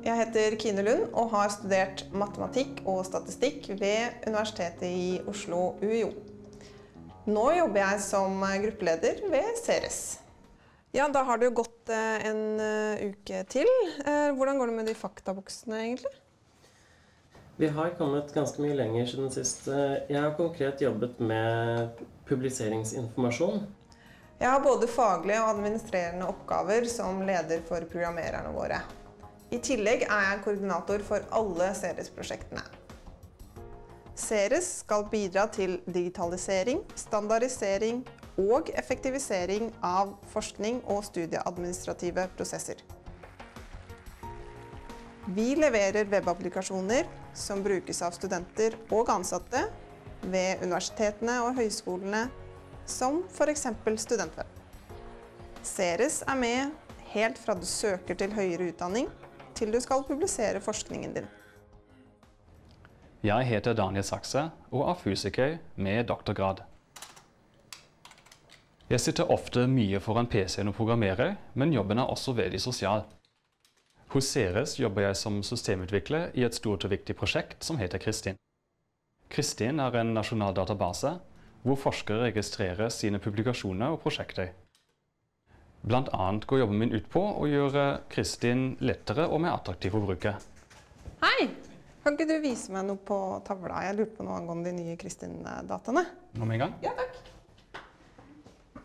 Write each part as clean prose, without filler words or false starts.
Jeg heter Kine Lund og har studert matematikk og statistikk ved Universitetet i Oslo UiO. Nå jobber jeg som gruppeleder ved Ceres. Ja, da har det jo gått en uke til. Hvordan går det med de faktaboksene egentlig? Vi har kommet ganske mye lenger siden sist. Jeg har konkret jobbet med publiseringsinformasjon. Jeg har både faglige og administrerende oppgaver som leder for programmererne våre. I tillegg er jeg koordinator for alle Ceres-prosjektene. Ceres skal bidra til digitalisering, standardisering og effektivisering av forskning og studieadministrative prosesser. Vi leverer webapplikasjoner som brukes av studenter og ansatte ved universitetene og høyskolene, som for eksempel Studentweb. Ceres er med helt fra du søker til høyere utdanning, til du skal publisere forskningen din. Jeg heter Daniel Sakse og er fysiker med doktorgrad. Jeg sitter ofte mye foran PC-en og programmerer, men jobben er også veldig sosial. Hos Ceres jobber jeg som systemutvikler i et stort og viktig prosjekt som heter Kristin. Kristin er en nasjonal database hvor forskere registrerer sine publikasjoner og prosjekter. Blant annet går jobben min ut på å gjøre Kristin lettere og mer attraktiv å bruke. Hei! Kan ikke du vise meg noe på tavla? Jeg lurte på noe angående de nye Kristin-dataene. Nå med en gang? Ja, takk.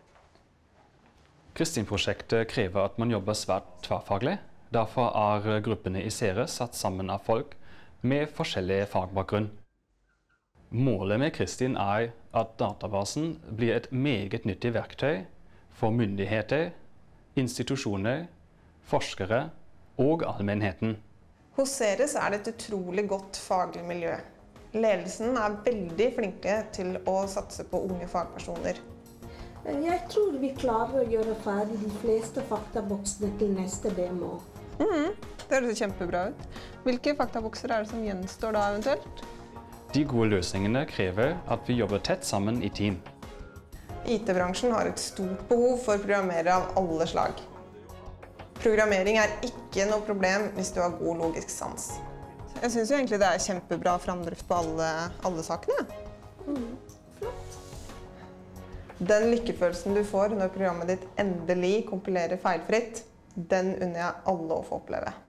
Kristin-prosjektet krever at man jobber svært tverrfaglig. Derfor er gruppene i Ceres satt sammen av folk med forskjellig fagbakgrunn. Målet med Kristin er at databasen blir et meget nyttig verktøy for myndigheter, institusjoner, forskere og allmennheten. Hos Ceres er det et utrolig godt faglig miljø. Ledelsen er veldig flinke til å satse på unge fagpersoner. Jeg tror vi klarer å gjøre ferdig de fleste faktaboksene til neste demo. Det høres kjempebra ut. Hvilke faktabokser er det som gjenstår da eventuelt? De gode løsningene krever at vi jobber tett sammen i team. IT-bransjen har et stort behov for programmerere av alle slag. Programmering er ikke noe problem hvis du har god logisk sans. Jeg synes jo egentlig det er kjempebra framdrift på alle sakene. Flott. Den lykkefølelsen du får når programmet ditt endelig kompilerer feilfritt, den unner jeg alle å få oppleve.